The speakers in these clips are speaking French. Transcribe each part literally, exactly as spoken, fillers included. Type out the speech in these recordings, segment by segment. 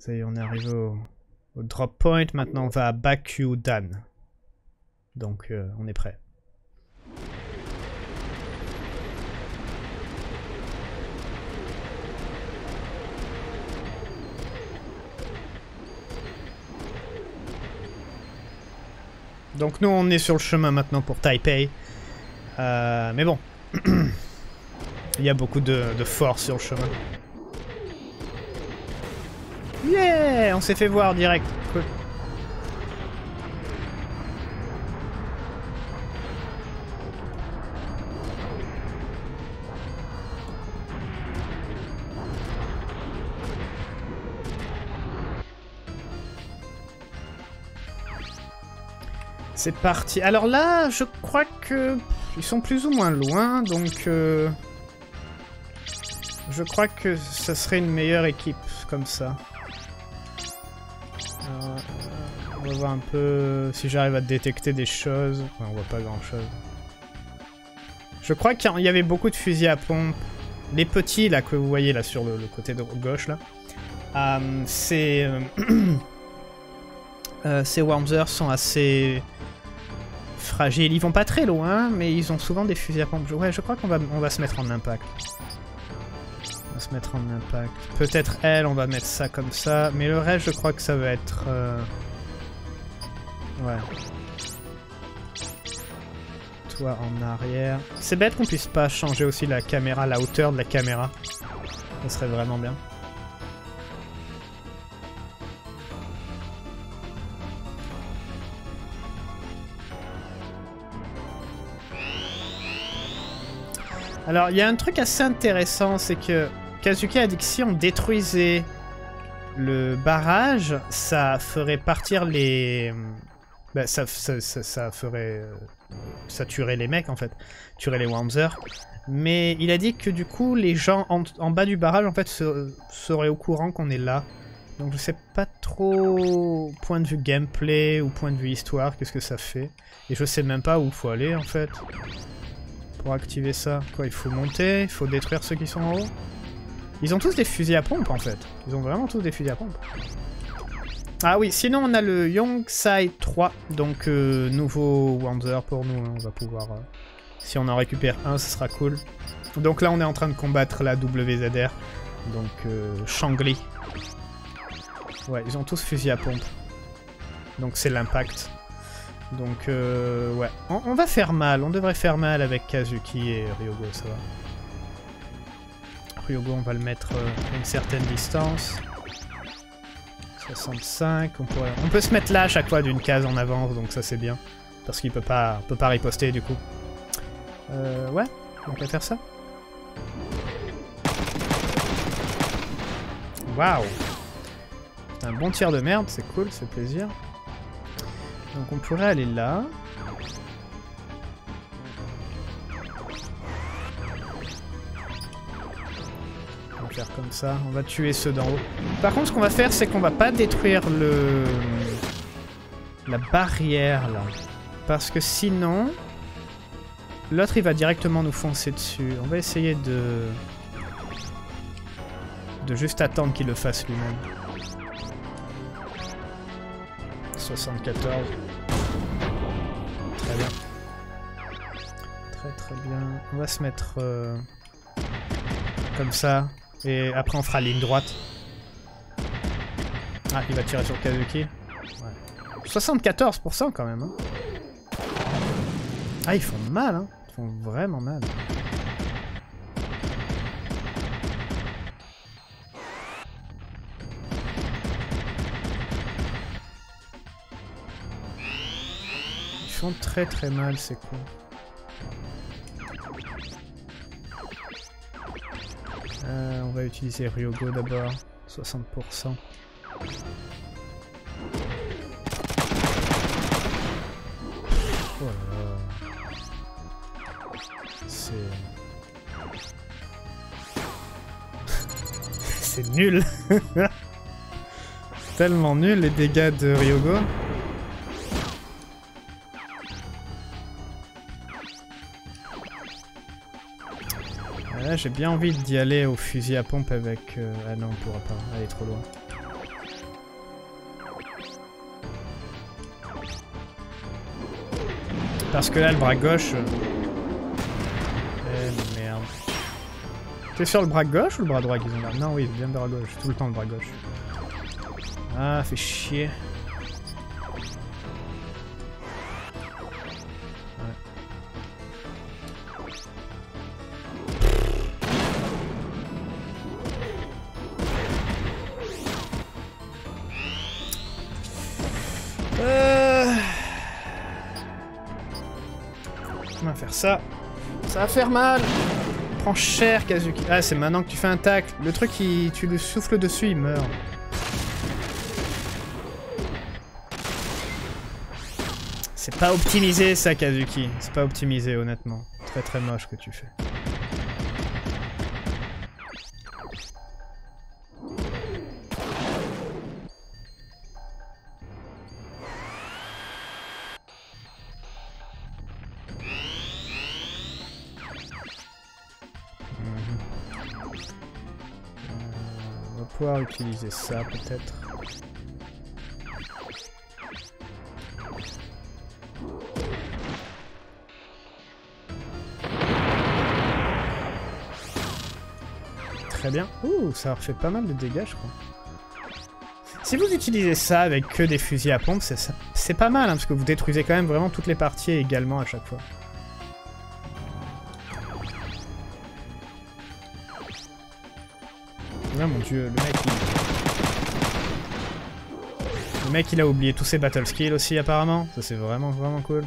Ça y est, on est arrivé au, au drop point. Maintenant, on va à Bakudan. Donc, euh, on est prêt. Donc nous on est sur le chemin maintenant pour Taipei. Euh, mais bon. Il y a beaucoup de, de force sur le chemin. Yeah, on s'est fait voir direct. Cool. C'est parti. Alors là, je crois que ils sont plus ou moins loin, donc euh, je crois que ça serait une meilleure équipe comme ça. Alors, on va voir un peu si j'arrive à détecter des choses. Enfin, on voit pas grand chose. Je crois qu'il y avait beaucoup de fusils à pompe. Les petits là que vous voyez là sur le, le côté de gauche là, euh, c'est euh, euh, ces Wormser sont assez fragiles. Ils vont pas très loin, mais ils ont souvent des fusils à pompe. Ouais, je crois qu'on va, on va se mettre en impact. On va se mettre en impact. Peut-être elle, on va mettre ça comme ça. Mais le reste, je crois que ça va être... Euh... Ouais. Toi en arrière. C'est bête qu'on puisse pas changer aussi la caméra, la hauteur de la caméra. Ça serait vraiment bien. Alors, il y a un truc assez intéressant, c'est que Kazuki a dit que si on détruisait le barrage, ça ferait partir les... Bah, ça, ça, ça, ça ferait... Ça tuerait les mecs, en fait. Tuerait les Wormser. Mais il a dit que du coup, les gens en, en bas du barrage, en fait, se, seraient au courant qu'on est là. Donc je sais pas trop, point de vue gameplay ou point de vue histoire, qu'est-ce que ça fait. Et je sais même pas où il faut aller, en fait. Pour activer ça, quoi, il faut monter, il faut détruire ceux qui sont en haut. Ils ont tous des fusils à pompe en fait. Ils ont vraiment tous des fusils à pompe. Ah oui, sinon on a le Yongsai trois, donc euh, nouveau Wormser pour nous. Hein, on va pouvoir, euh, si on en récupère un, ce sera cool. Donc là on est en train de combattre la W Z R, donc euh, Shangli. Ouais, ils ont tous fusils à pompe. Donc c'est l'impact. Donc, euh, ouais. On, on va faire mal. On devrait faire mal avec Kazuki et Ryogo, ça va. Ryogo, on va le mettre euh, à une certaine distance. soixante-cinq. On, pourrait... on peut se mettre là à chaque fois d'une case en avance, donc ça c'est bien. Parce qu'il peut pas, peut pas riposter du coup. Euh, ouais, on peut faire ça. Waouh! C'est un bon tir de merde, c'est cool, c'est plaisir. Donc on pourrait aller là. On va faire comme ça. On va tuer ceux d'en haut. Par contre, ce qu'on va faire, c'est qu'on va pas détruire le... la barrière, là. Parce que sinon... l'autre, il va directement nous foncer dessus. On va essayer de... de juste attendre qu'il le fasse lui-même. soixante-quatorze. Très bien. Très très bien. On va se mettre euh, comme ça. Et après on fera ligne droite. Ah, il va tirer sur Kazuki. Ouais. soixante-quatorze pour cent quand même. Hein. Ah, ils font mal. Hein. Ils font vraiment mal. Très très mal, c'est cool. Euh, on va utiliser Ryogo d'abord, soixante pour cent. Oh là là. C'est... c'est nul. Tellement nul les dégâts de Ryogo. Là, j'ai bien envie d'y aller au fusil à pompe avec... Euh... Ah non, on pourra pas, aller trop loin. Parce que là, le bras gauche... Euh... Eh merde. T'es sur le bras gauche ou le bras droit qu'ils ont là? Non, oui, bien le bras gauche. Tout le temps le bras gauche. Ah, fait chier. On va faire ça. Ça va faire mal. Prends cher, Kazuki. Ah, c'est maintenant que tu fais un tacle. Le truc, il... tu le souffles dessus, il meurt. C'est pas optimisé, ça, Kazuki. C'est pas optimisé, honnêtement. Très très moche ce que tu fais. Pouvoir utiliser ça peut-être. Très bien. Ouh, ça leur fait pas mal de dégâts, je crois. Si vous utilisez ça avec que des fusils à pompe, c'est pas mal, hein, parce que vous détruisez quand même vraiment toutes les parties également à chaque fois. Ah mon dieu, le mec il... Le mec il a oublié tous ses battle skills aussi apparemment. Ça c'est vraiment vraiment cool.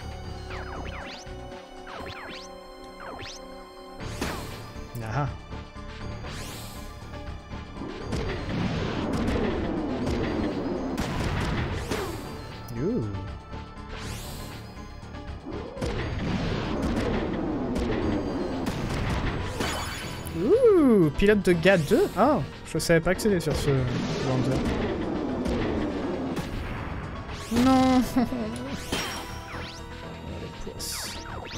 Ah. Ouh. Ouh, pilote de G A deux. Ah, je savais pas que c'était sur ce lander. Non. La poisse.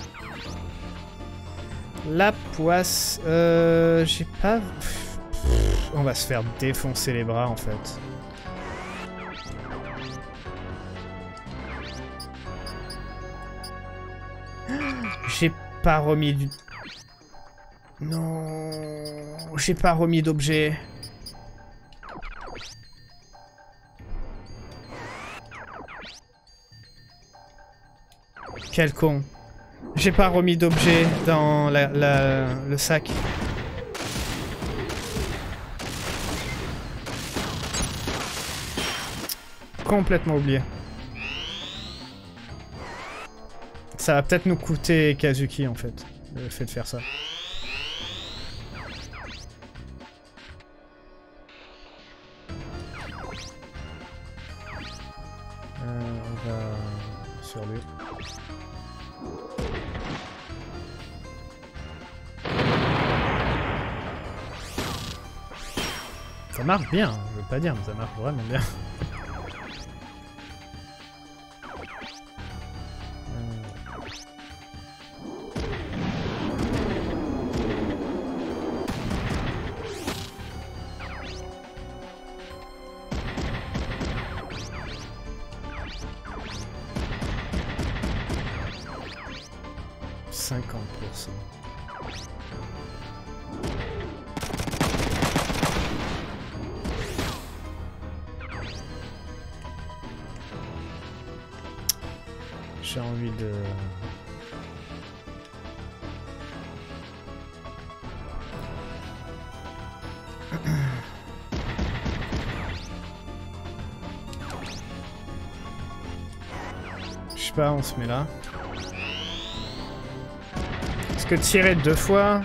La poisse. Euh, j'ai pas... On va se faire défoncer les bras en fait. J'ai pas remis du... Non, j'ai pas remis d'objet. Quel con. J'ai pas remis d'objet dans la, la, le sac. Complètement oublié. Ça va peut-être nous coûter Kazuki en fait, le fait de faire ça. Lui. Ça marche bien, je veux pas dire, mais ça marche vraiment bien. cinquante pour cent. J'ai envie de... Je sais pas, on se met là. Est-ce que tirer deux fois?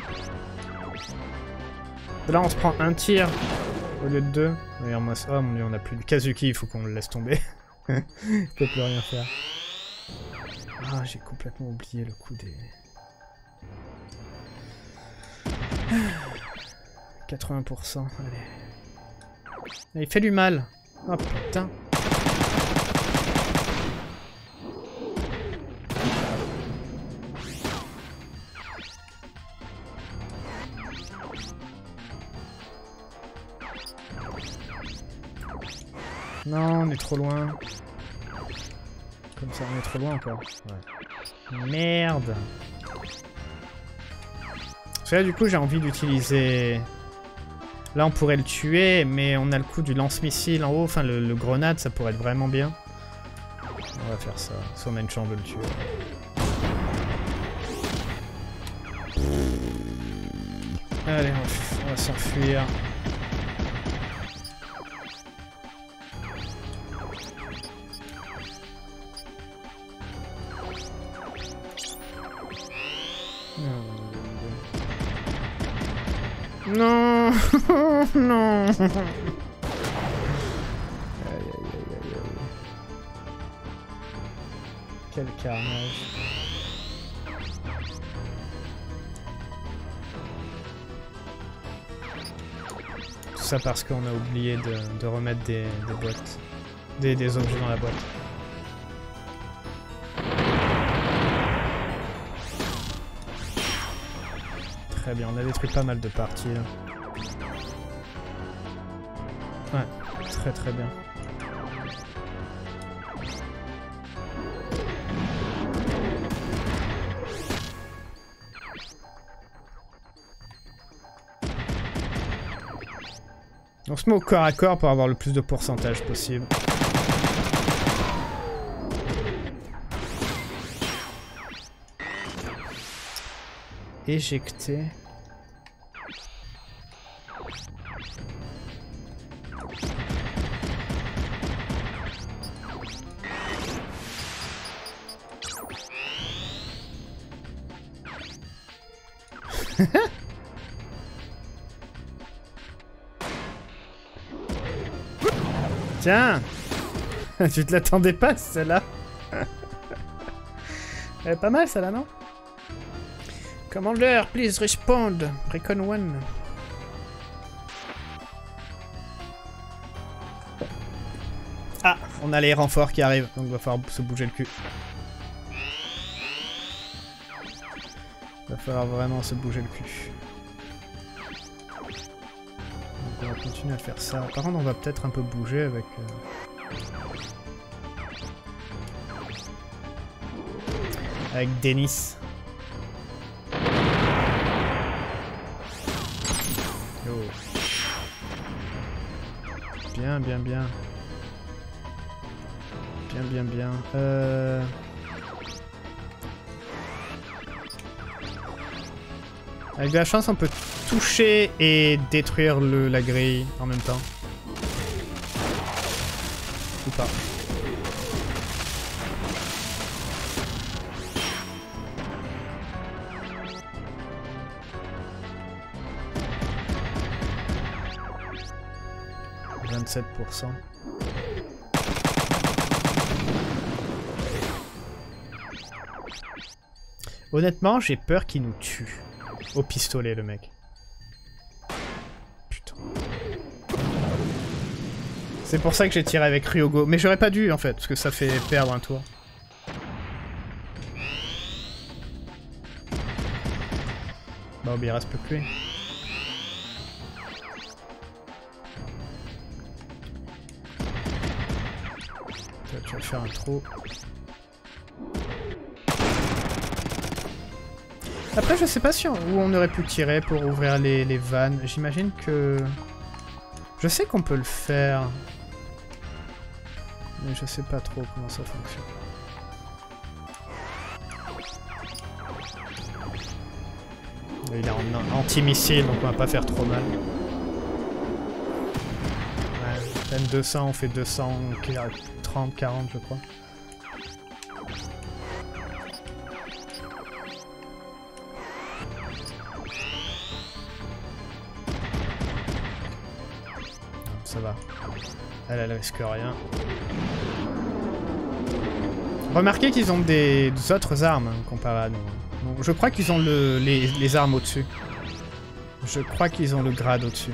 Là on se prend un tir au lieu de deux. Regarde moi ça, oh mon dieu, on a plus de Kazuki, il faut qu'on le laisse tomber. Il peut plus rien faire. Ah, j'ai complètement oublié le coup des... quatre-vingts pour cent, allez. Il fait du mal. Oh putain. Non, on est trop loin. Comme ça, on est trop loin encore. Ouais. Merde. Parce que là, du coup, j'ai envie d'utiliser... Là, on pourrait le tuer, mais on a le coup du lance-missile en haut. Enfin, le, le grenade, ça pourrait être vraiment bien. On va faire ça. Si on a une chance de le tuer. Allez, on, on va s'enfuir. Non. Non. Aïe, aïe, aïe, aïe, aïe. Quel carnage. Tout ça parce qu'on a oublié de, de remettre des, des boîtes. Des, des objets dans la boîte. Très bien, on a détruit pas mal de parties là. Ouais, très très bien. On se met au corps à corps pour avoir le plus de pourcentage possible. Éjecter. Tiens. Tu te l'attendais pas celle-là. Elle est pas mal celle-là, non? Commander, please respond. Recon one. Ah, on a les renforts qui arrivent, donc il va falloir se bouger le cul. Il va falloir vraiment se bouger le cul. Donc on va continuer à faire ça. Par contre, on va peut-être un peu bouger avec... Euh... Avec Denis. Bien, bien, bien. Bien, bien, bien. Euh... Avec de la chance, on peut toucher et détruire le, la grille en même temps. Ou pas. vingt-sept pour cent. Honnêtement, j'ai peur qu'il nous tue. Au pistolet, le mec. Putain. C'est pour ça que j'ai tiré avec Ryogo. Mais j'aurais pas dû, en fait, parce que ça fait perdre un tour. Bah, il reste plus que lui. Tu vas faire un trou. Après, je sais pas si on, où on aurait pu tirer pour ouvrir les, les vannes. J'imagine que... Je sais qu'on peut le faire. Mais je sais pas trop comment ça fonctionne. Il est en anti-missile, donc on va pas faire trop mal. Ouais, peine deux cents, on fait deux cent trente, quarante je crois. Ça va. Elle, elle risque rien. Remarquez qu'ils ont des, des autres armes hein, comparé à nous. Donc, je crois qu'ils ont le, les, les armes au-dessus. Je crois qu'ils ont le grade au-dessus.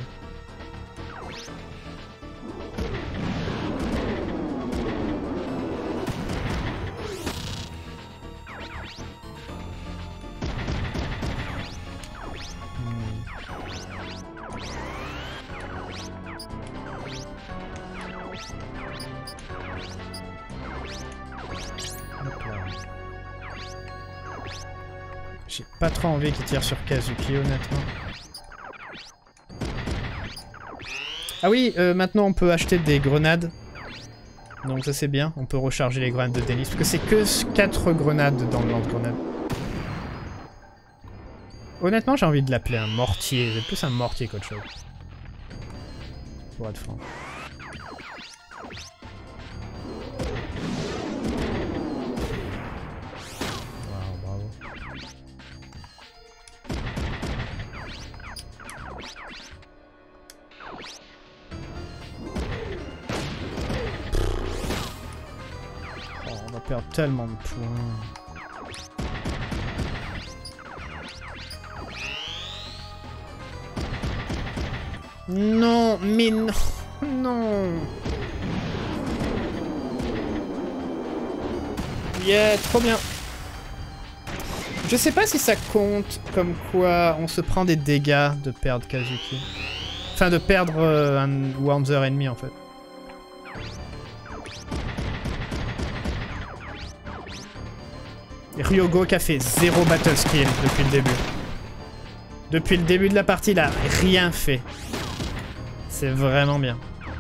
J'ai pas trop envie qu'il tire sur Kazuki, honnêtement. Ah oui, euh, maintenant on peut acheter des grenades. Donc ça c'est bien, on peut recharger les grenades de Dennis. Parce que c'est que quatre grenades dans le lance-grenade. Honnêtement, j'ai envie de l'appeler un mortier. C'est plus un mortier qu'autre chose. Pour être franc. Wow, bravo. Oh, on va perdre tellement de points. Non, mais non, non. Yeah, trop bien. Je sais pas si ça compte comme quoi on se prend des dégâts de perdre Kazuki. Enfin, de perdre euh, un Wanzer ennemi en fait. Et Ryogo qui a fait zéro battle skill depuis le début. Depuis le début de la partie, il a rien fait. C'est vraiment bien.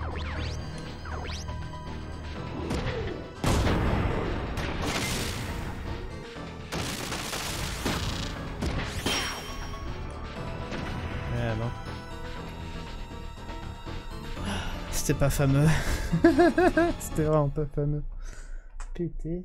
Eh non. C'était pas fameux. C'était vraiment pas fameux. Pété.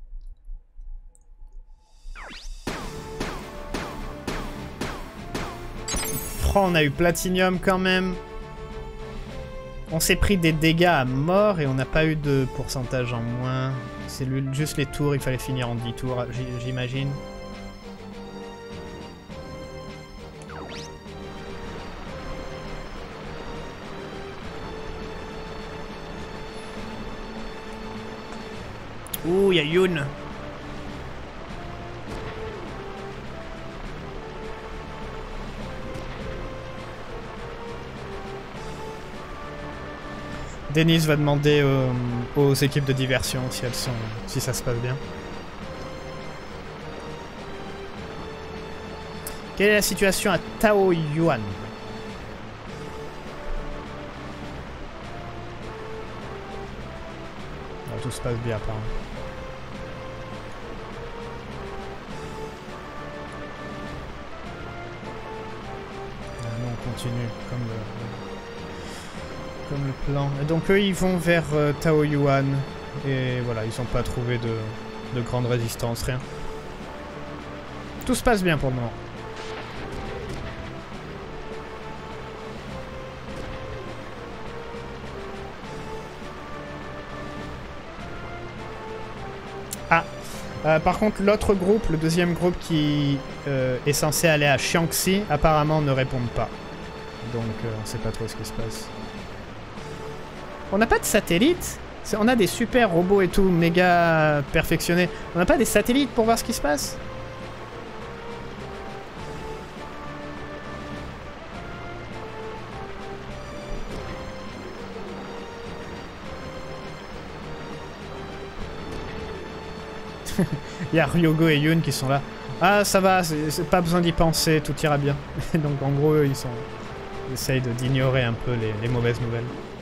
Oh, on a eu Platinium quand même. On s'est pris des dégâts à mort et on n'a pas eu de pourcentage en moins. C'est juste les tours, il fallait finir en dix tours, j'imagine. Ouh, il y a Yoon. Dennis va demander euh, aux équipes de diversion si elles sont, si ça se passe bien. Quelle est la situation à Taoyuan? Alors, tout se passe bien apparemment. Ah non, on continue comme le... Comme le plan. Et donc eux ils vont vers euh, Taoyuan. Et voilà, ils n'ont pas trouvé de, de grande résistance, rien. Tout se passe bien pour le moment. Ah euh, par contre l'autre groupe, le deuxième groupe qui euh, est censé aller à Xiangxi, apparemment ne répondent pas. Donc euh, on sait pas trop ce qui se passe. On n'a pas de satellites. On a des super robots et tout, méga perfectionnés. On n'a pas des satellites pour voir ce qui se passe. Il y a Ryogo et Yoon qui sont là. Ah, ça va, c'est pas besoin d'y penser, tout ira bien. Donc en gros, ils sont... Ils essayent d'ignorer un peu les, les mauvaises nouvelles.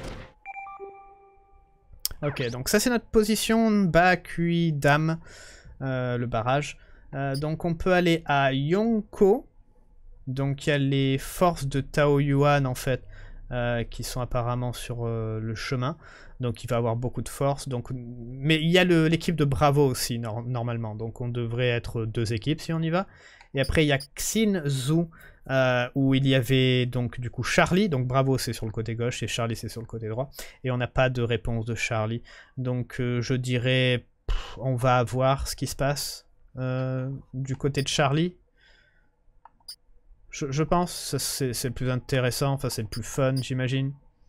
Ok, donc ça c'est notre position, bas, cuit, dame, euh, le barrage. Euh, donc on peut aller à Yonko. Donc il y a les forces de Taoyuan en fait, euh, qui sont apparemment sur euh, le chemin. Donc il va avoir beaucoup de force. Donc... Mais il y a l'équipe de Bravo aussi, no normalement. Donc on devrait être deux équipes si on y va. Et après il y a Xinzu, euh, où il y avait donc du coup Charlie. Donc Bravo c'est sur le côté gauche et Charlie c'est sur le côté droit. Et on n'a pas de réponse de Charlie. Donc euh, je dirais, pff, on va voir ce qui se passe euh, du côté de Charlie. Je, je pense, c'est le plus intéressant, enfin c'est le plus fun j'imagine.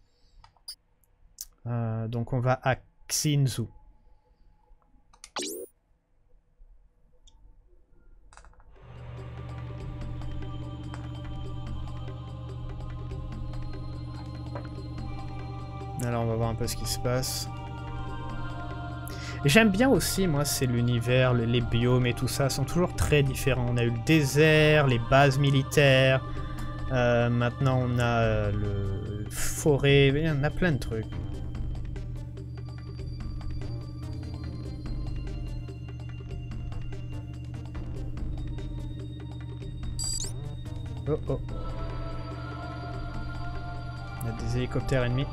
Euh, donc on va à Xinzu. Alors on va voir un peu ce qui se passe. J'aime bien aussi, moi, c'est l'univers, les, les biomes et tout ça sont toujours très différents. On a eu le désert, les bases militaires, euh, maintenant on a euh, le forêt, il y en a plein de trucs. Oh oh. Il y a des hélicoptères ennemis.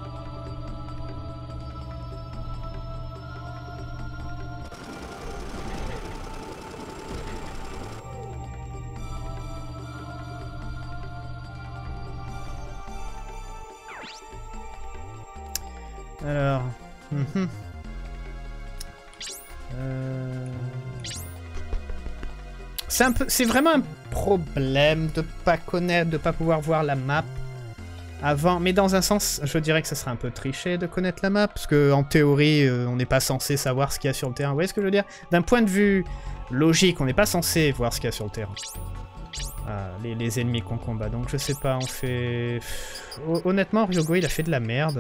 Alors, mm-hmm. euh... c'est un peu, c'est vraiment un problème de pas connaître, de pas pouvoir voir la map avant. Mais dans un sens, je dirais que ça serait un peu triché de connaître la map, parce que en théorie, euh, on n'est pas censé savoir ce qu'il y a sur le terrain. Vous voyez ce que je veux dire? D'un point de vue logique, on n'est pas censé voir ce qu'il y a sur le terrain. Ah, les, les ennemis qu'on combat. Donc je sais pas, on fait. Honnêtement, Ryogo, il a fait de la merde.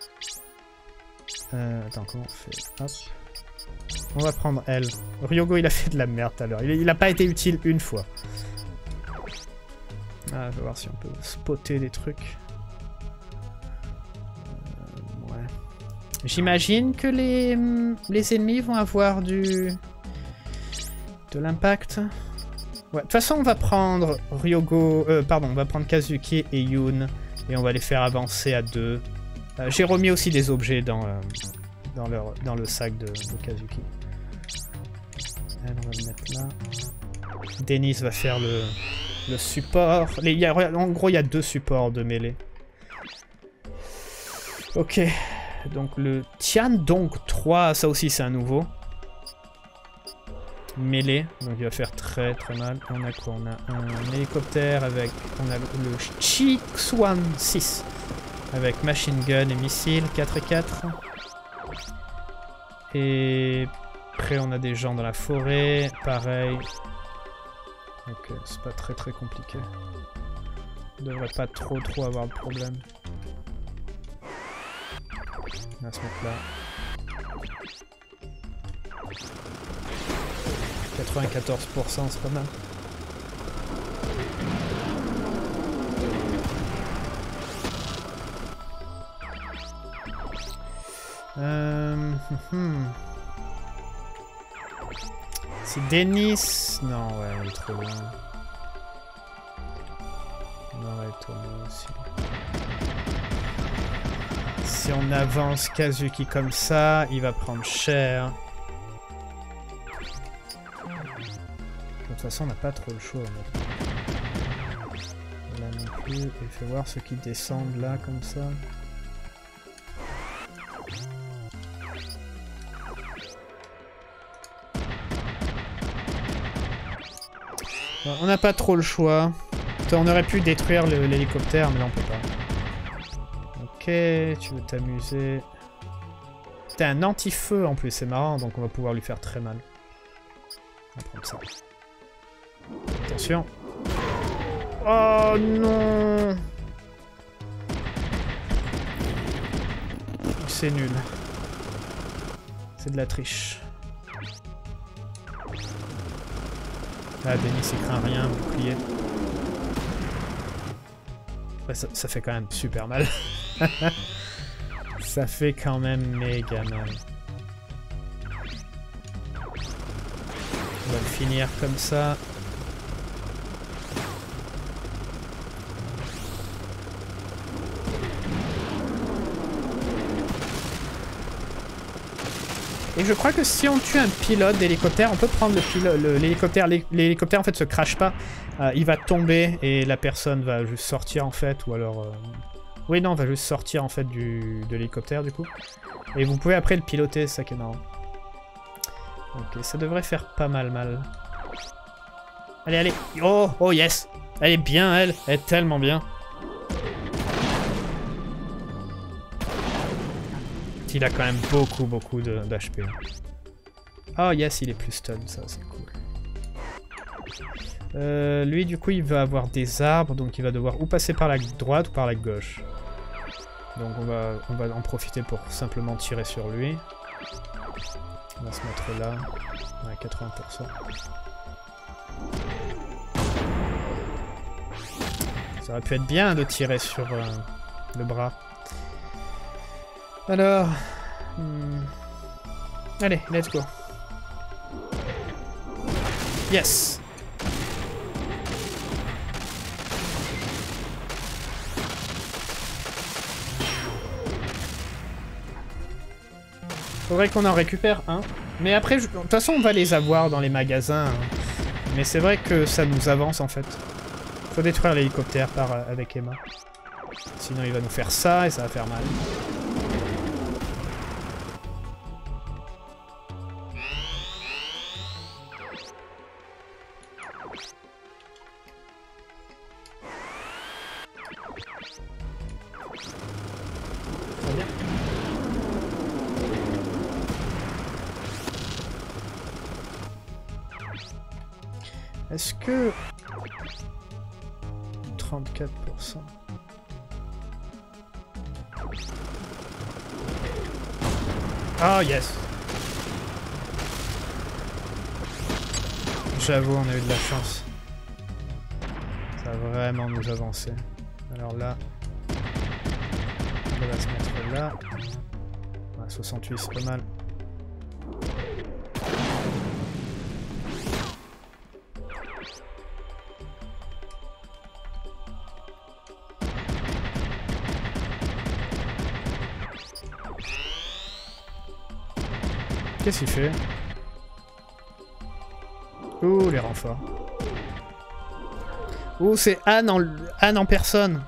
Euh, attends, comment on fait? Hop. On va prendre elle. Ryogo, il a fait de la merde tout à l'heure. Il, il a pas été utile une fois. Ah, je vais voir si on peut spotter des trucs. Euh, ouais. J'imagine que les, les ennemis vont avoir du... de l'impact. Ouais, de toute façon, on va prendre Ryogo... Euh, pardon, on va prendre Kazuki et Yoon. Et on va les faire avancer à deux. Euh, J'ai remis aussi des objets dans, euh, dans, leur, dans le sac de, de Kazuki. Elle, on va le mettre là. Denis va faire le, le support. Les, y a, en gros, il y a deux supports de mêlée. Ok. Donc le Tiandong trois, ça aussi c'est un nouveau. Mêlée, donc il va faire très très mal. On a quoi? On a un hélicoptère avec... On a le, le Chixuan six. Avec machine gun et missiles, quatre et quatre. Et après on a des gens dans la forêt, pareil. Ok, c'est pas très très compliqué. On devrait pas trop trop avoir de problème. On va se mettre là. quatre-vingt-quatorze pour cent, c'est pas mal. Euh... C'est Denis... Non, ouais, il est trop loin. On aurait tourné aussi. Si on avance Kazuki comme ça, il va prendre cher. De toute façon, on n'a pas trop le choix. Là non plus. Et fais voir ceux qui descendent là, comme ça. Bon, on n'a pas trop le choix. On aurait pu détruire l'hélicoptère, mais là on peut pas. Ok, tu veux t'amuser. T'as un anti-feu en plus, c'est marrant, donc on va pouvoir lui faire très mal. On va prendre ça. Attention. Oh non! C'est nul. C'est de la triche. Là, Denis il craint rien, bouclier. Ouais, ça, ça fait quand même super mal. Ça fait quand même méga mal. On va le finir comme ça. Et je crois que si on tue un pilote d'hélicoptère, on peut prendre l'hélicoptère. L'hélicoptère en fait se crache pas. Euh, il va tomber et la personne va juste sortir en fait. Ou alors... Euh... Oui non, va juste sortir en fait du, de l'hélicoptère du coup. Et vous pouvez après le piloter, c'est ça qui est marrant. Ok, ça devrait faire pas mal mal. Allez, allez. Oh, oh yes. Elle est bien elle. Elle est tellement bien. Il a quand même beaucoup beaucoup d'H P. Oh yes, il est plus stun, ça c'est cool. Euh, lui du coup il va avoir des arbres, donc il va devoir ou passer par la droite ou par la gauche. Donc on va, on va en profiter pour simplement tirer sur lui. On va se mettre là. Ouais, quatre-vingts pour cent. Ça aurait pu être bien de tirer sur euh, le bras. Alors... Hmm. Allez, let's go. Yes! Faudrait qu'on en récupère un. Mais après, je... de toute façon, on va les avoir dans les magasins. Hein. Mais c'est vrai que ça nous avance, en fait. Faut détruire l'hélicoptère par euh, avec Emma. Sinon, il va nous faire ça et ça va faire mal. Très bien. Est-ce que... trente-quatre pour cent. Oh yes. J'avoue, on a eu de la chance. Ça va vraiment nous avancer. Alors là... on va se mettre là. Ouais, soixante-huit, c'est pas mal. Qu'est-ce qu'il fait? Ouh, les renforts. Ouh, c'est Anne en, Anne en personne.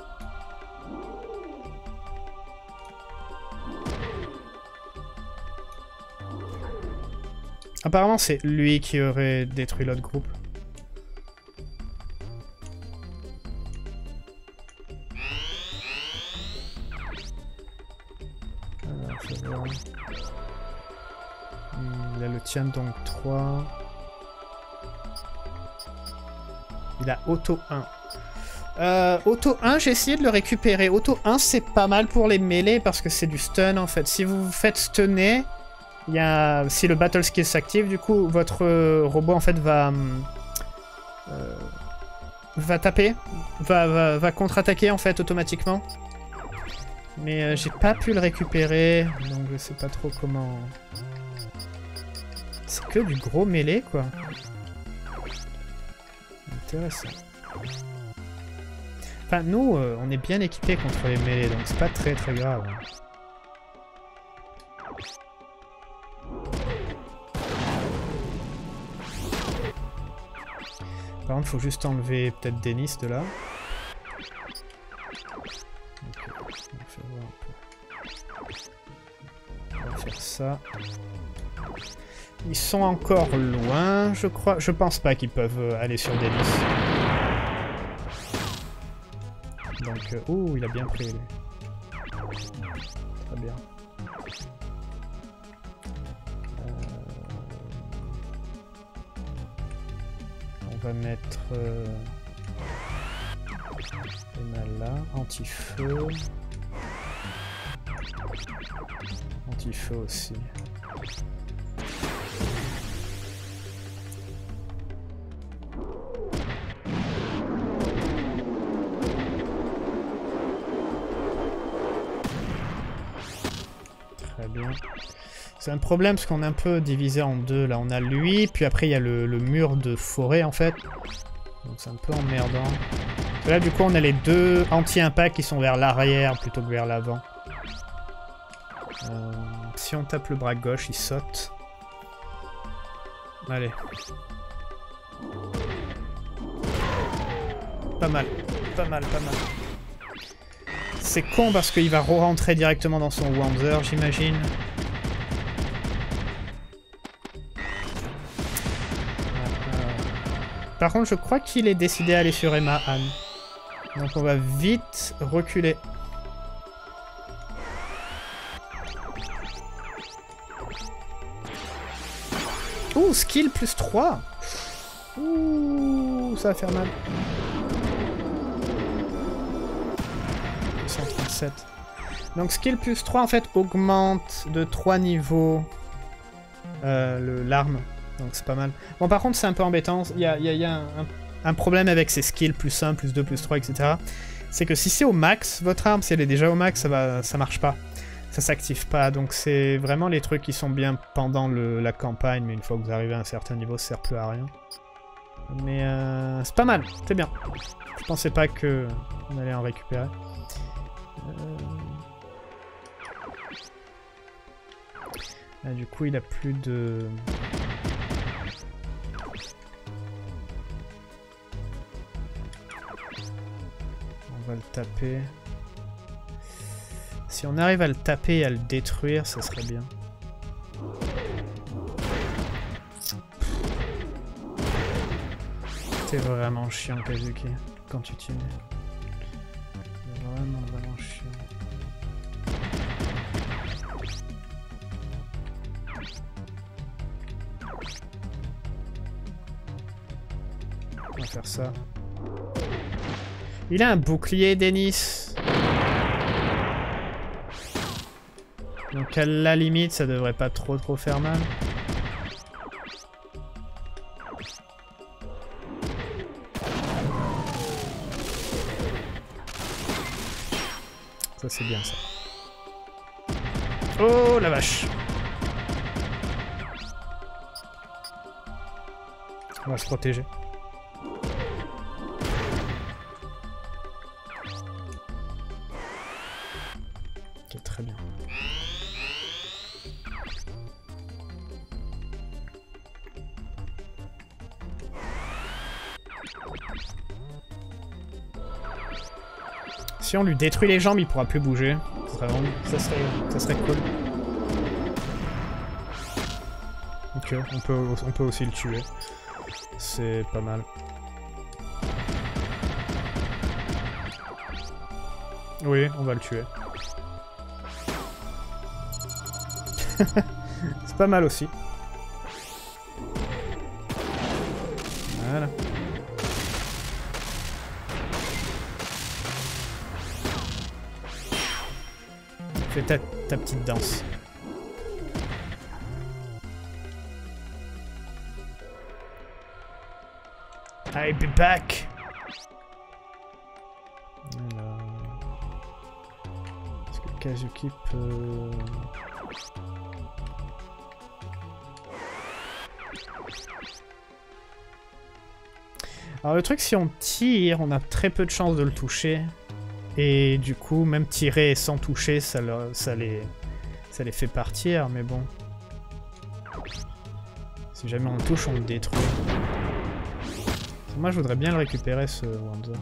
Apparemment, c'est lui qui aurait détruit l'autre groupe. Alors, faut voir. Il a le tien donc trois. Il a auto un. Euh, auto un, j'ai essayé de le récupérer. Auto un, c'est pas mal pour les mêlées parce que c'est du stun en fait. Si vous vous faites stunner, il y a... si le battle skill s'active, du coup, votre euh, robot en fait va... Euh, va taper, va, va, va contre-attaquer en fait automatiquement. Mais euh, j'ai pas pu le récupérer, donc je sais pas trop comment... C'est que du gros mêlée, quoi. Intéressant. Enfin, nous, euh, on est bien équipés contre les mêlées, donc c'est pas très très grave. Par contre, faut juste enlever peut-être Denis de là. Okay. On va faire voir un peu. On va faire ça. Ils sont encore loin, je crois. Je pense pas qu'ils peuvent aller sur Denis. Donc, euh, ouh, il a bien pris, lui. Très bien. Euh... On va mettre... Euh... Emma là, anti-feu. Anti-feu aussi. Très bien. C'est un problème parce qu'on est un peu divisé en deux. Là, on a lui, puis après il y a le, le mur de forêt en fait. Donc c'est un peu emmerdant. Là, du coup, on a les deux anti-impact qui sont vers l'arrière plutôt que vers l'avant. Euh, si on tape le bras gauche, il saute. Allez. Pas mal, pas mal, pas mal. C'est con parce qu'il va re-rentrer directement dans son Wanzer, j'imagine. Par contre, je crois qu'il est décidé à aller sur Emma Anne. Donc on va vite reculer. Ouh, skill plus trois. Ouh, ça va faire mal. cent trente-sept. Donc skill plus trois en fait augmente de trois niveaux euh, l'arme. Donc c'est pas mal. Bon, par contre, c'est un peu embêtant. Il y a, y a, y a un, un problème avec ces skills plus un, plus deux, plus trois, et cetera. C'est que si c'est au max, votre arme, si elle est déjà au max, ça, va, ça marche pas. Ça s'active pas. Donc c'est vraiment les trucs qui sont bien pendant le, la campagne. Mais une fois que vous arrivez à un certain niveau, ça sert plus à rien. Mais euh, c'est pas mal. C'est bien. Je pensais pas que on allait en récupérer. Euh... Ah, du coup, il a plus de... On va le taper. Si on arrive à le taper et à le détruire, ça serait bien. C'est vraiment chiant, Kazuki, quand tu tunes. C'est vraiment, vraiment chiant. On va faire ça. Il a un bouclier, Denis. Donc à la limite, ça devrait pas trop trop faire mal. Ça c'est bien ça. Oh la vache. On va se protéger. Ok, très bien. Si on lui détruit les jambes, il pourra plus bouger. Ça serait, vraiment... ça serait... Ça serait cool. Ok, on peut, on peut aussi le tuer. C'est pas mal. Oui, on va le tuer. C'est pas mal aussi. Voilà. Fais ta, ta petite danse. I'll be back. Alors... Est-ce que Kazuki peut... Alors le truc, si on tire, on a très peu de chances de le toucher. Et du coup, même tirer sans toucher, ça, le, ça, les, ça les fait partir, mais bon. Si jamais on le touche, on le détruit. Moi, je voudrais bien le récupérer, ce Wanzo.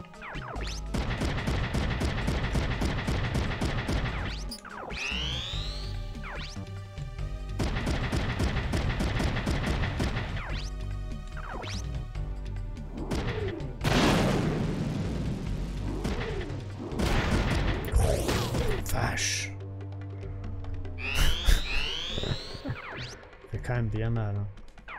Vache. C'est quand même bien mal. Hein.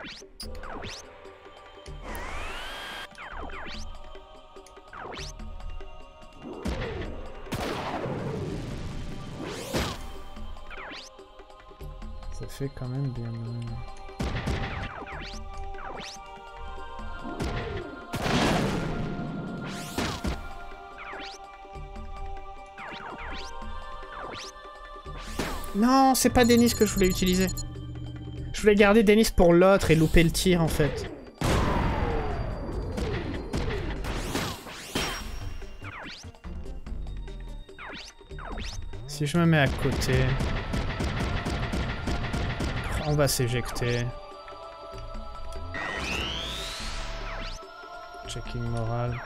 Ça fait quand même bien mal. Non, c'est pas Denis que je voulais utiliser. Je voulais garder Denis pour l'autre et louper le tir en fait. Si je me mets à côté... On va s'éjecter. Checking moral.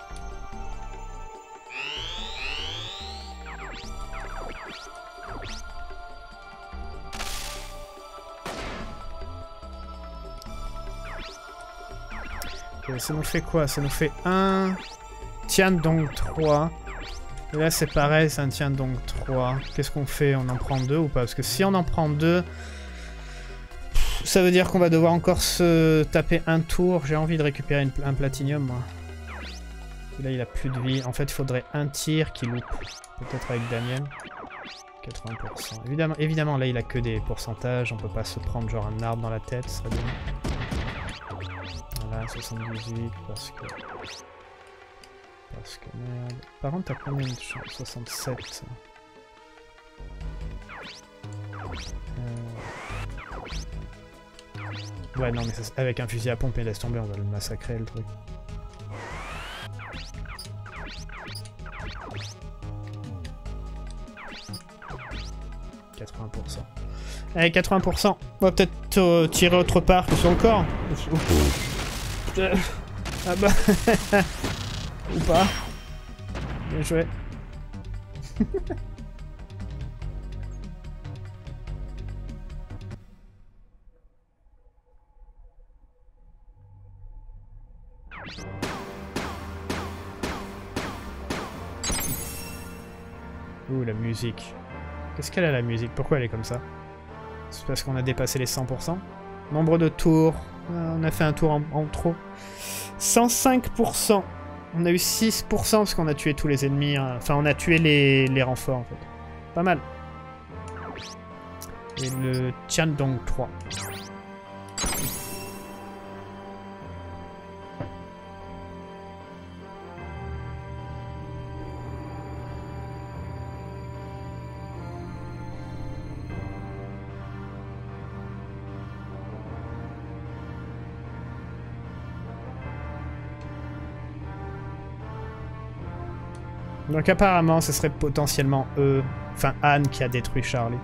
Okay, ça nous fait quoi? Ça nous fait un Tian donc trois. Et là c'est pareil, c'est un Tian donc trois. Qu'est-ce qu'on fait? On en prend deux ou pas? Parce que si on en prend deux... Ça veut dire qu'on va devoir encore se taper un tour. J'ai envie de récupérer une, un platinium, moi. Et là, il a plus de vie. En fait, il faudrait un tir qui loupe. Peut-être avec Daniel. quatre-vingts pour cent. Évidemment, évidemment, là, il a que des pourcentages. On peut pas se prendre genre un arbre dans la tête, ce serait bien. Voilà, soixante-dix-huit, parce que... Parce que merde... Par contre, t'as combien de chance? soixante-sept. Euh... Ouais, non, mais ça, avec un fusil à pompe et laisse tomber, on va le massacrer, le truc. quatre-vingts pour cent. Allez, quatre-vingts pour cent. On va peut-être euh, tirer autre part que sur le corps. Euh, ah bah... Ou pas. Bien joué. Ouh, la musique. Qu'est-ce qu'elle a, la musique? Pourquoi elle est comme ça? C'est parce qu'on a dépassé les cent pour cent. Nombre de tours. On a fait un tour en, en trop. cent cinq pour cent. On a eu six pour cent parce qu'on a tué tous les ennemis. Hein. Enfin, on a tué les, les renforts, en fait. Pas mal. Et le Tiandong trois. Donc apparemment, ce serait potentiellement eux, enfin Anne qui a détruit Charlie.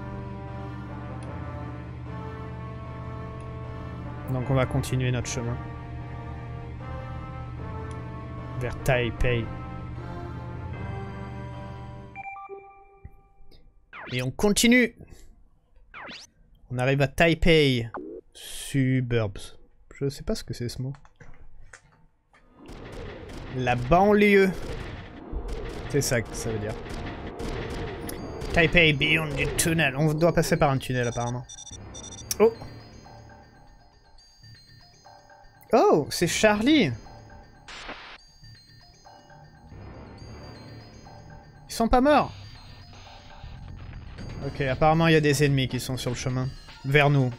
Donc on va continuer notre chemin. Vers Taipei. Et on continue. On arrive à Taipei. Suburbs. Je sais pas ce que c'est ce mot. La banlieue. C'est ça que ça veut dire. Taipei Beyond the Tunnel. On doit passer par un tunnel apparemment. Oh! Oh! C'est Charlie! Ils sont pas morts! Ok, apparemment il y a des ennemis qui sont sur le chemin. Vers nous.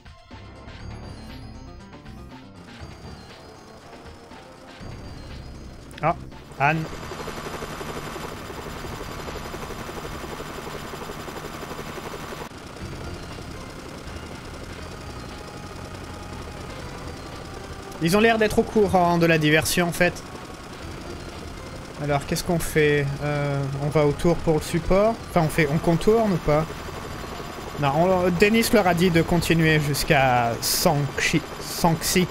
Ah! Anne! Ils ont l'air d'être au courant de la diversion en fait. Alors qu'est-ce qu'on fait? euh, On va autour pour le support. Enfin on fait, on contourne ou pas? Non, on, Denis leur a dit de continuer jusqu'à Sanxi. Sanxi.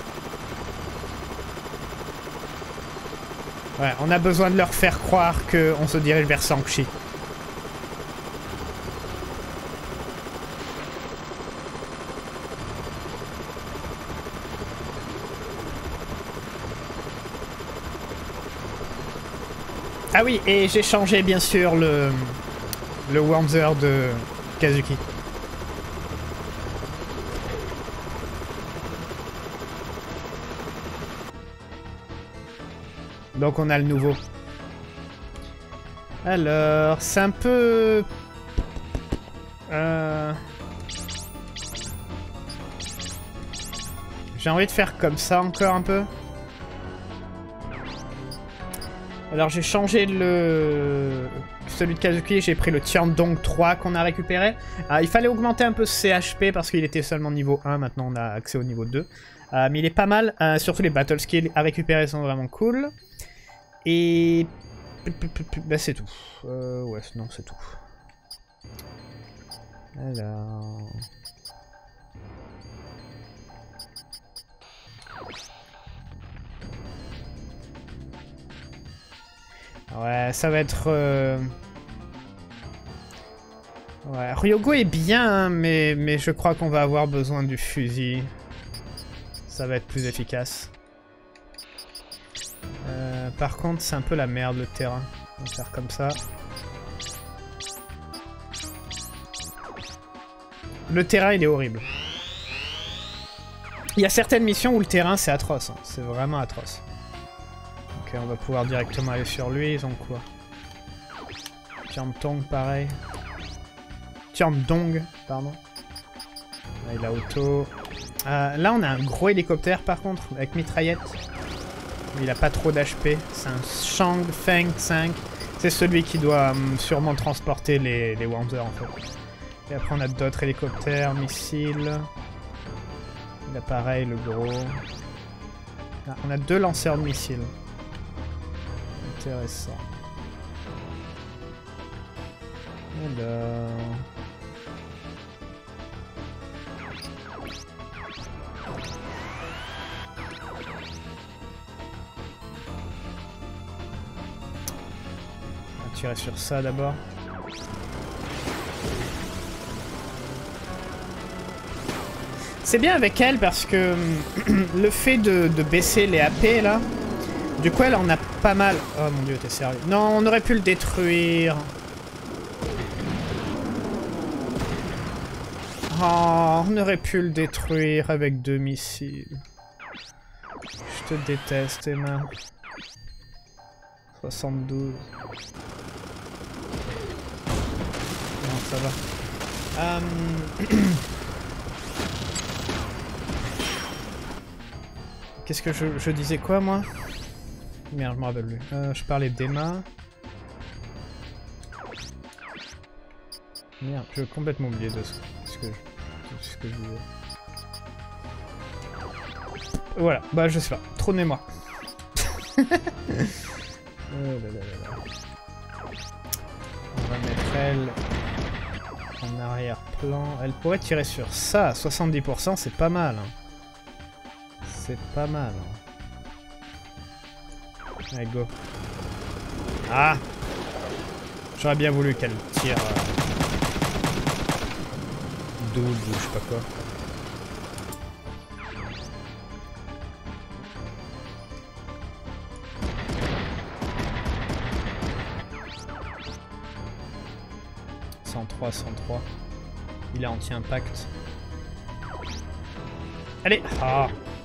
Ouais, on a besoin de leur faire croire qu'on se dirige vers Sanxi. Ah oui, et j'ai changé bien sûr le, le Wanzer de Kazuki. Donc on a le nouveau. Alors, c'est un peu... Euh... J'ai envie de faire comme ça encore un peu. Alors j'ai changé le... celui de Kazuki, j'ai pris le Tiandong trois qu'on a récupéré. Ah, il fallait augmenter un peu ce C H P parce qu'il était seulement niveau un, maintenant on a accès au niveau deux. Euh, mais il est pas mal, euh, surtout les battle skills à récupérer sont vraiment cool. Et... Bah c'est tout. Euh, ouais, non c'est tout. Alors... Ouais, ça va être... Euh... Ouais, Ryogo est bien, hein, mais, mais je crois qu'on va avoir besoin du fusil. Ça va être plus efficace. Euh, par contre, c'est un peu la merde le terrain. On va faire comme ça. Le terrain, il est horrible. Il y a certaines missions où le terrain, c'est atroce. Hein. C'est vraiment atroce. Ok, on va pouvoir directement aller sur lui. Ils ont quoi? Tiandong, pareil. Tiandong, pardon. Là, il a auto. Euh, là, on a un gros hélicoptère, par contre, avec mitraillette. Il a pas trop d'H P. C'est un Shang Feng cinq. C'est celui qui doit um, sûrement transporter les, les Wanzer, en fait. Et après, on a d'autres hélicoptères, missiles. Il a pareil, le gros. Ah, on a deux lanceurs de missiles. Intéressant. Alors... On va tirer sur ça d'abord. C'est bien avec elle parce que le fait de, de baisser les A P là, du coup elle en a pas mal. Oh mon dieu, t'es sérieux? Non, on aurait pu le détruire. Oh, on aurait pu le détruire avec deux missiles. Je te déteste, Emma. soixante-douze. Non, ça va. Um... Qu'est-ce que je, je disais quoi, moi? Merde, je me rappelle plus. Euh, je parlais d'Emma. Merde, je vais complètement oublier de ce, ce que je... ce que je voulais. Voilà, bah je sais pas, trop de mémoire. Oh là là là là. On va mettre elle en arrière-plan. Elle pourrait tirer sur ça, soixante-dix pour cent, c'est pas mal. Hein. C'est pas mal. Hein. Allez, go. Ah! J'aurais bien voulu qu'elle tire... Euh... double ou je sais pas quoi. cent trois, cent trois. Il est anti-impact. Allez! Ah!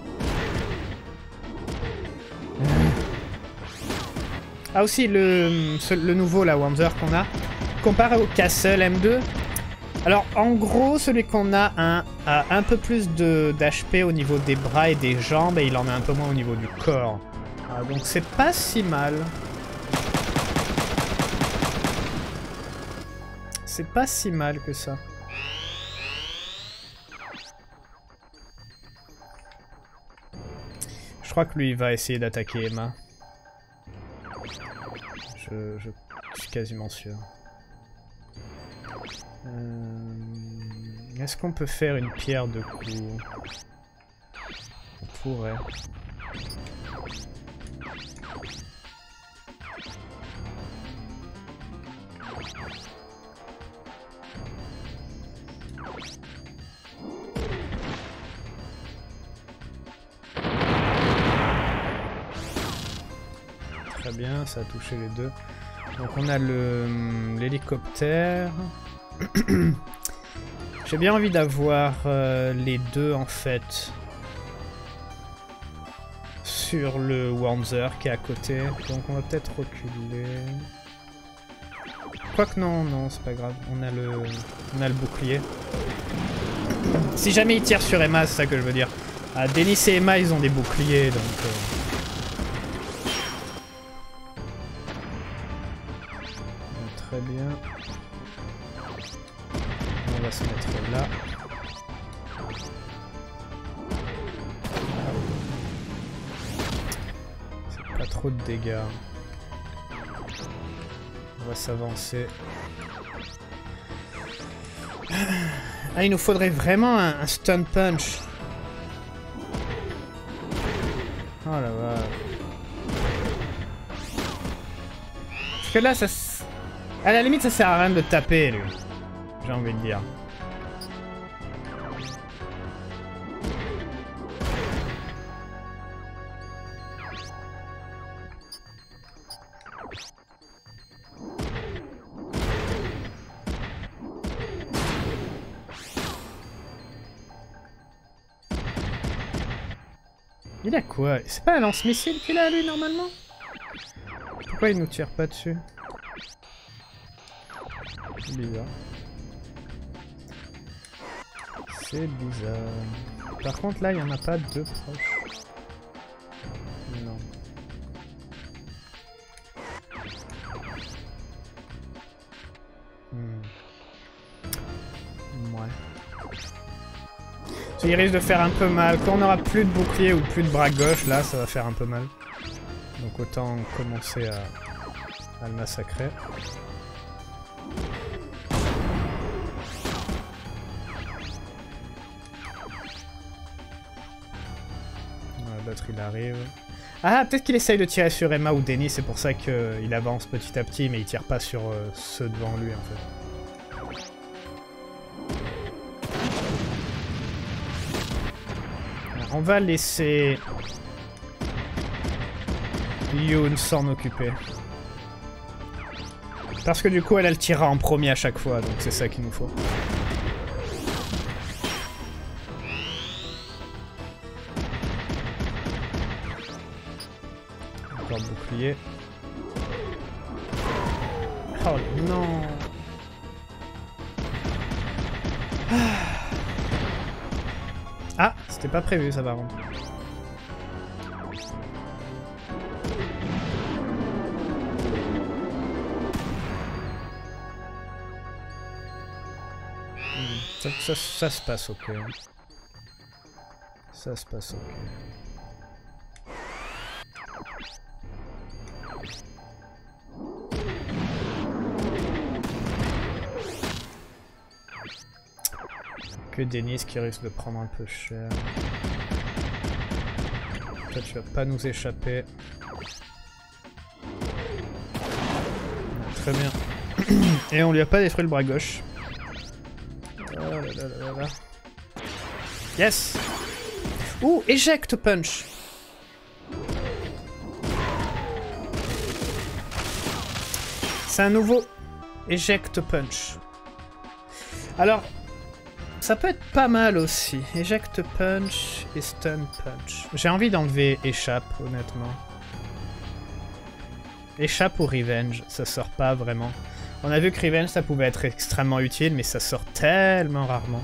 Ah aussi, le, ce, le nouveau la Wanzer qu'on a, comparé au Castle M deux. Alors en gros, celui qu'on a un, a un peu plus d'H P au niveau des bras et des jambes, et il en a un peu moins au niveau du corps. Ah, donc c'est pas si mal. C'est pas si mal que ça. Je crois que lui il va essayer d'attaquer Emma. Je, je suis quasiment sûr. Euh, Est-ce qu'on peut faire une pierre de coups? On pourrait. Très bien, ça a touché les deux. Donc on a le l'hélicoptère. J'ai bien envie d'avoir euh, les deux en fait sur le Wanzer qui est à côté. Donc on va peut-être reculer. Quoique non, non, c'est pas grave. On a le, on a le bouclier. Si jamais il tire sur Emma, c'est ça que je veux dire. Ah, Denis et Emma, ils ont des boucliers, donc... Euh... Très bien. On va se mettre là. C'est pas trop de dégâts. On va s'avancer. Ah, il nous faudrait vraiment un, un stun punch. Oh la vache. Parce que là, ça... À la limite, ça sert à rien de taper, lui. J'ai envie de dire. Il a quoi? C'est pas un lance-missile qu'il a, lui, normalement? Pourquoi il nous tire pas dessus? C'est bizarre. C'est bizarre. Par contre, là, il n'y en a pas deux proches. Non. Hmm. Ouais. Il risque de faire un peu mal. Quand on aura plus de bouclier ou plus de bras gauche, là, ça va faire un peu mal. Donc autant commencer à, à le massacrer. L'autre il arrive. Ah, peut-être qu'il essaye de tirer sur Emma ou Dennis, c'est pour ça qu'il avance petit à petit, mais il tire pas sur euh, ceux devant lui en fait. Alors, on va laisser Yoon s'en occuper. Parce que du coup elle, elle tirera en premier à chaque fois, donc c'est ça qu'il nous faut. Bouclier. Oh non. Ah, c'était pas prévu ça par contre. Ça, ça, ça se passe ok. Ça se passe ok. Que Dennis qui risque de prendre un peu cher. Toi tu vas pas nous échapper. Très bien. Et on lui a pas détruit le bras gauche. Oh là là là là. Yes. Ouh, éjecte punch. C'est un nouveau éjecte punch. Alors, ça peut être pas mal aussi. Eject punch et stun punch. J'ai envie d'enlever échappe, honnêtement. Échappe ou revenge, ça sort pas vraiment. On a vu que revenge ça pouvait être extrêmement utile, mais ça sort tellement rarement.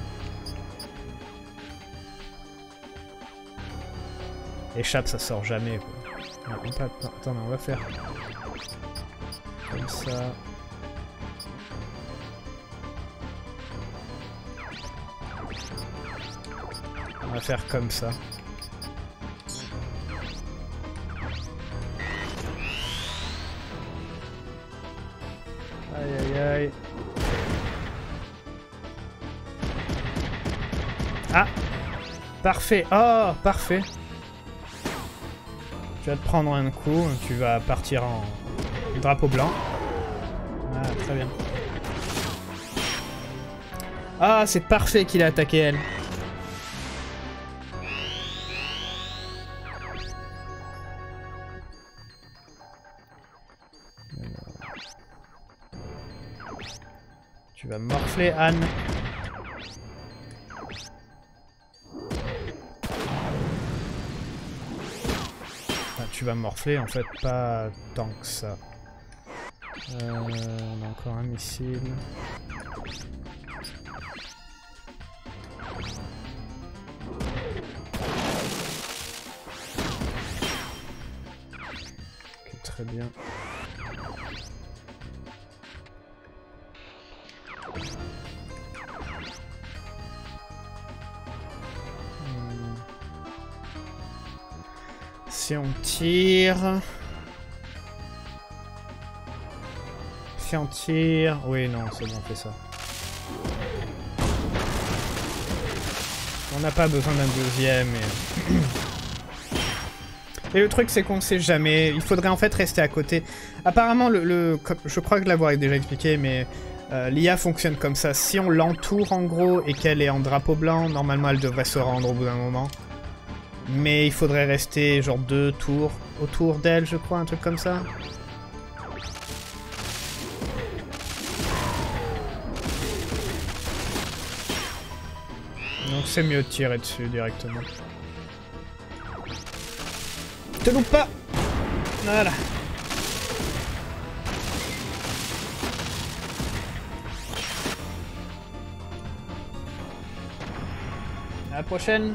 Échappe ça sort jamais quoi. Non, pas, attends, attends, on va faire comme ça. On va faire comme ça. Aïe aïe aïe. Ah! Parfait! Oh! Parfait! Tu vas te prendre un coup, tu vas partir en drapeau blanc. Ah, très bien. Ah, c'est parfait qu'il a attaqué elle. Tu vas morfler Anne. Ah, tu vas morfler en fait pas tant que ça. Euh, on a encore un missile. Ok, très bien. Si on tire... Si on tire... Oui, non, c'est bon, on fait ça. On n'a pas besoin d'un deuxième. Et... et le truc, c'est qu'on sait jamais. Il faudrait en fait rester à côté. Apparemment, le, le... je crois que l'avoir déjà expliqué, mais... Euh, l'I A fonctionne comme ça. Si on l'entoure, en gros, et qu'elle est en drapeau blanc, normalement, elle devrait se rendre au bout d'un moment. Mais il faudrait rester genre deux tours autour d'elle, je crois, un truc comme ça. Donc c'est mieux de tirer dessus directement. Te loupe pas! Voilà. À la prochaine.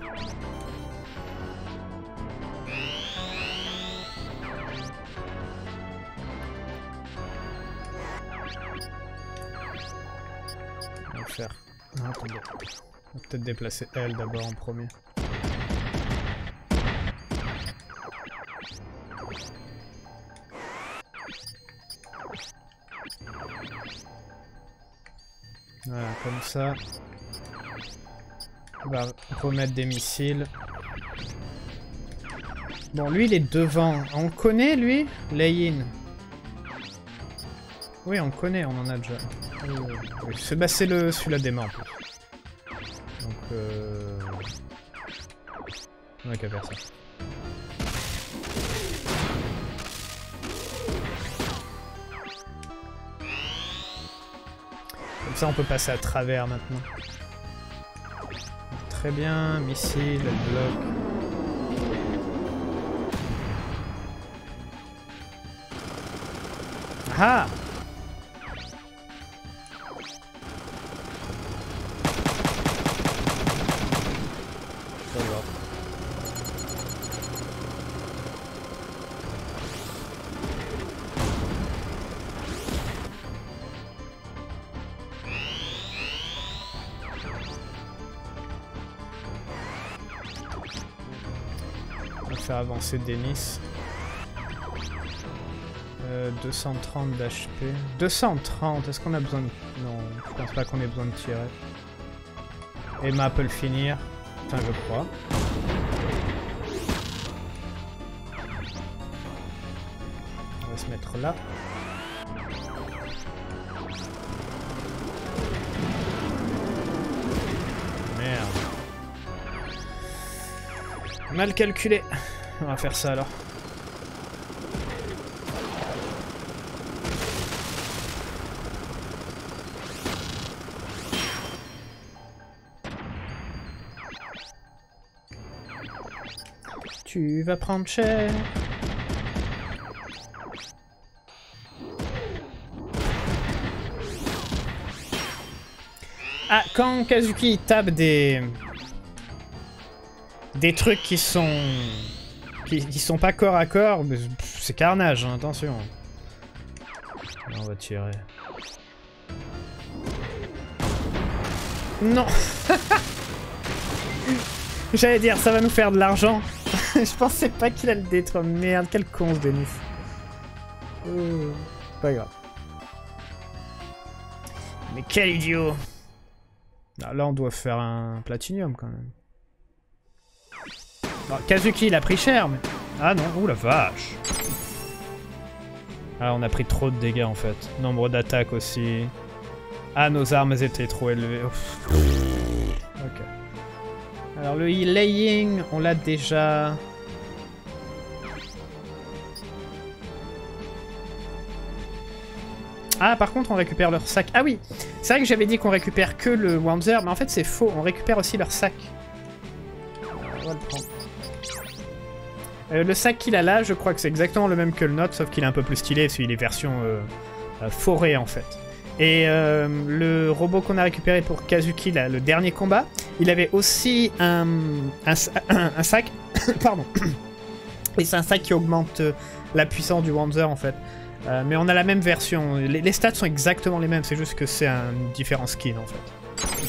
On va faire... Ah, attendez. On va peut-être déplacer elle d'abord en premier. Voilà, comme ça. On va remettre des missiles. Bon, lui, il est devant. On le connaît, lui? Lei-In. Oui, on le connaît, on en a déjà. Oui, oui, oui. C'est bah, le celui-là des mains, en plus. Donc, euh... on n'a qu'à faire ça. Comme ça, on peut passer à travers maintenant. Très bien, missile, bloc. Ah! Ça va. On va faire avancer Denis. Euh, deux cent trente d'H P. deux cent trente, est-ce qu'on a besoin de... Non, je pense pas qu'on ait besoin de tirer. Emma peut le finir. Enfin, je crois. On va se mettre là. Merde. Mal calculé. On va faire ça alors. Tu vas prendre cher. Ah, quand Kazuki tape des... des trucs qui sont... qui, qui sont pas corps à corps, c'est carnage, hein, attention. On va tirer. Non. J'allais dire, ça va nous faire de l'argent. Je pensais pas qu'il allait le détruire. Merde, quel con ce Denis. Euh, pas grave. Mais quel idiot. Ah, là, on doit faire un platinium quand même. Bon, Kazuki, il a pris cher, mais... Ah non, ouh la vache. Ah, on a pris trop de dégâts en fait. Nombre d'attaques aussi. Ah, nos armes étaient trop élevées. Ouf. Ok. Alors le Lei-In, on l'a déjà... Ah, par contre, on récupère leur sac. Ah oui, c'est vrai que j'avais dit qu'on récupère que le Wanzer, mais en fait c'est faux, on récupère aussi leur sac. On va le prendre. Euh, le sac qu'il a là, je crois que c'est exactement le même que le nôtre, sauf qu'il est un peu plus stylé, parce qu'il est version euh, euh, forêt en fait. Et euh, le robot qu'on a récupéré pour Kazuki, là, le dernier combat, il avait aussi un, un, un, un sac. Pardon. Et c'est un sac qui augmente euh, la puissance du Wanzer en fait. Euh, mais on a la même version. Les, les stats sont exactement les mêmes, c'est juste que c'est un différent skin en fait.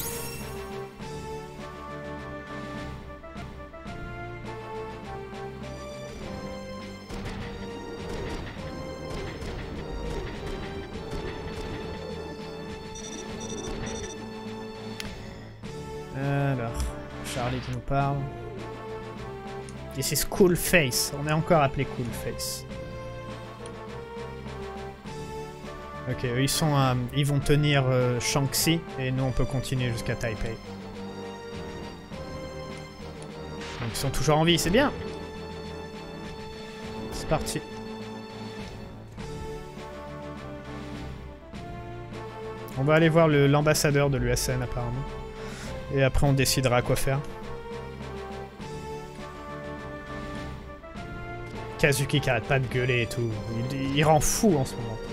Alors, Charlie qui nous parle. Et c'est Cool Face. On est encore appelé Cool Face. Ok, eux, ils sont, euh, ils vont tenir euh, Shanxi et nous on peut continuer jusqu'à Taipei. Donc ils sont toujours en vie, c'est bien. C'est parti. On va aller voir l'ambassadeur de l'U S N apparemment. Et après on décidera quoi faire. Kazuki qui arrête pas de gueuler et tout. Il, il rend fou en ce moment.